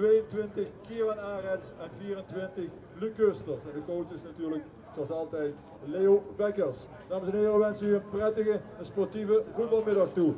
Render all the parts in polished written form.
22 Kieran Arends en 24 Luc Kusters. En de coach is natuurlijk, zoals altijd, Leo Bekkers. Dames en heren, we wensen u een prettige en sportieve voetbalmiddag toe.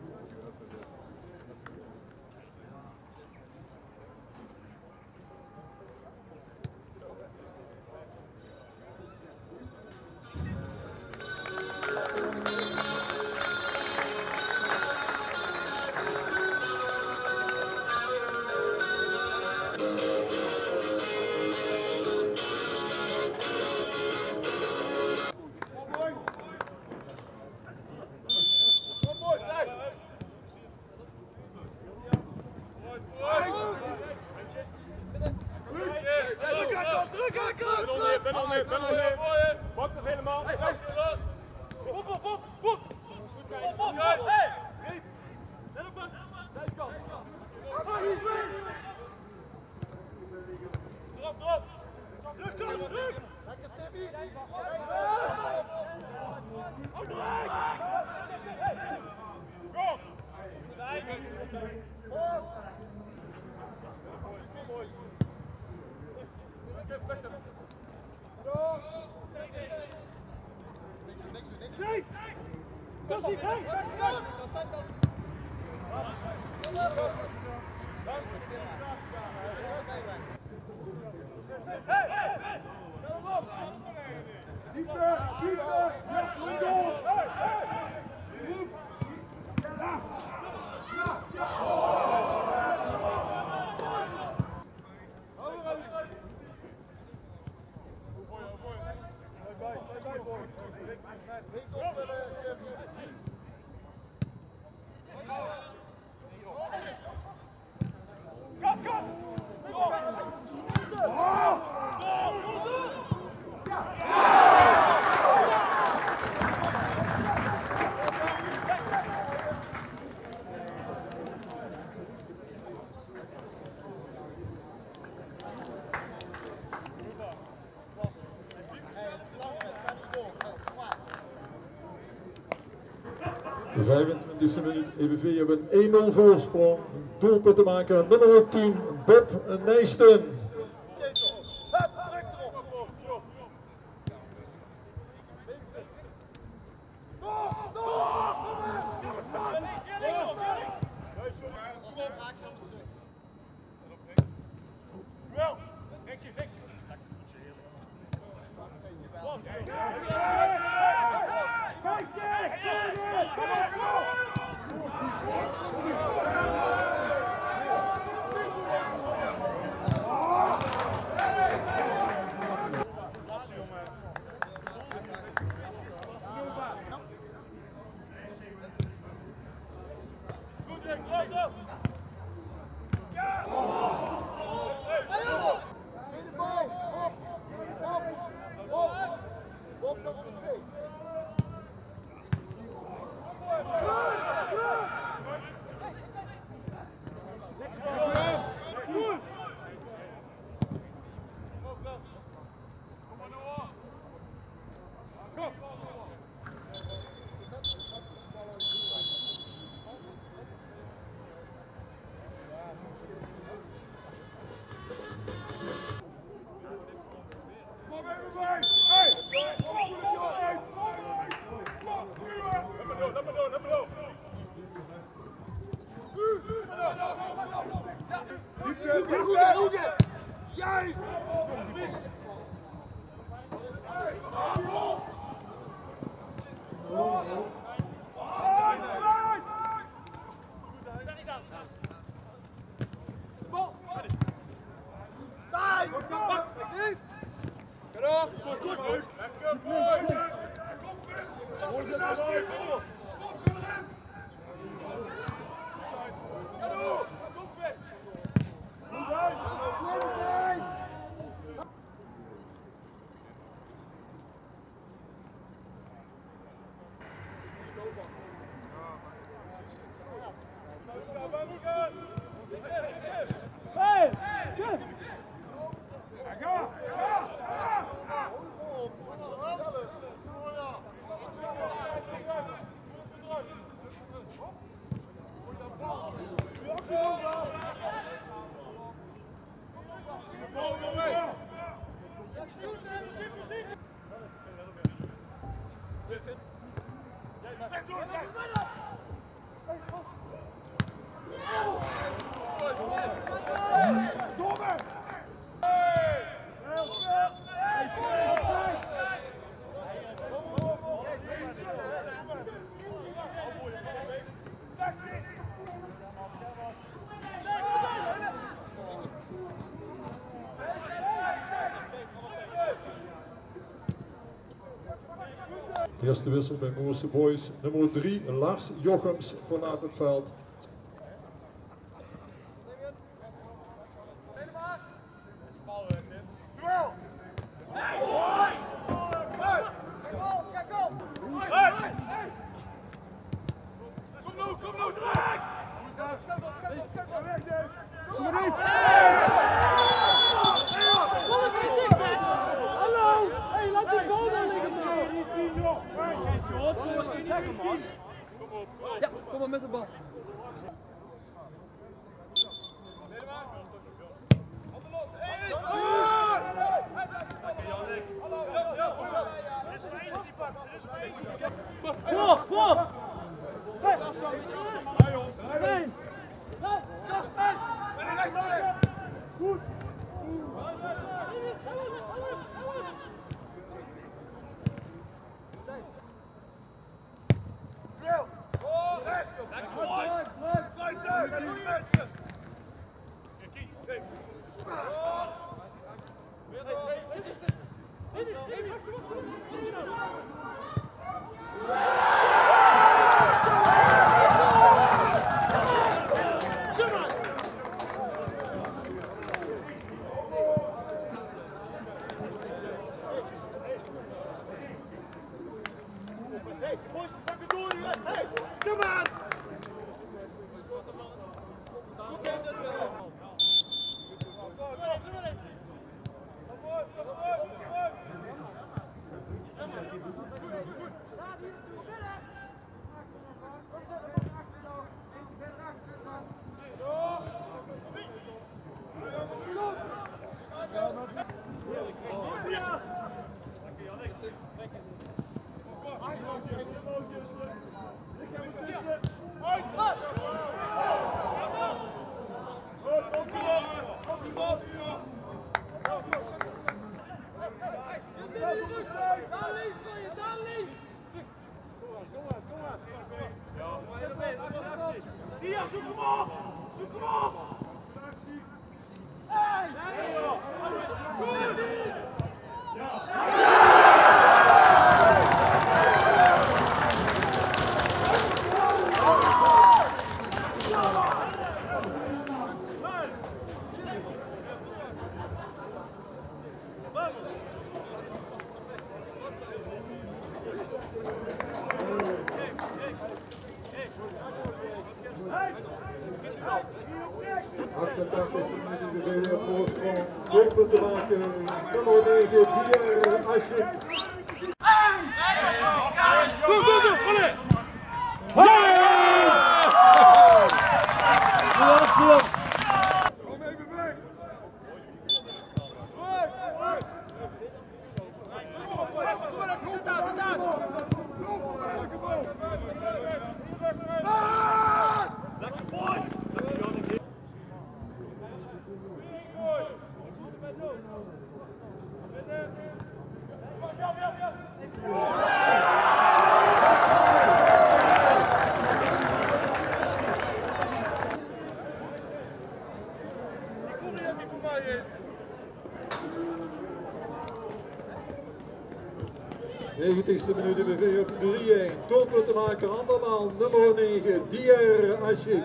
Pak nog helemaal. De 25e minuut, EVV hebben een 1-0 voorsprong. Doelpunt te maken, nummer 10, Bob Nijsten. Eerste wissel bij Moerse Boys. Nummer 3, Lars Jochems, verlaat het veld. Ja, kom maar met de bal. Voor! Goed! Doelpunt te maken, nummer 9, Dier Asje. Kom even weg! Negentigste minuut EVV op 3-1. Doelpunt te maken, andermaal nummer 9, Dier Asje.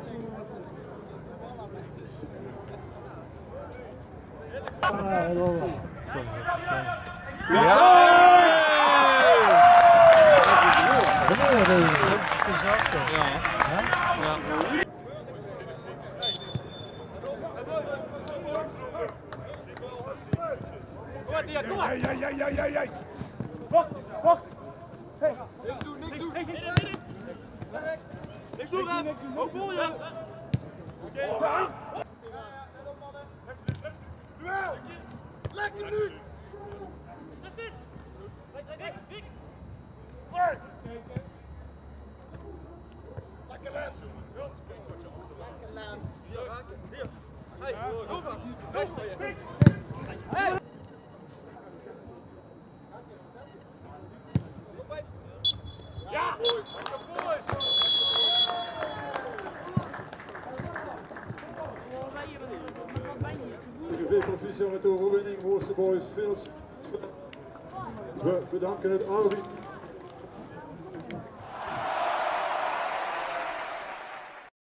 Hey. Wacht! Hey. Niks doen! Niks doen, hè! Ook voor je! Oké, duel! Lekker nu! EVV proficiat met de overwinning, Moerse Boys. Veel we bedanken het arbitrum.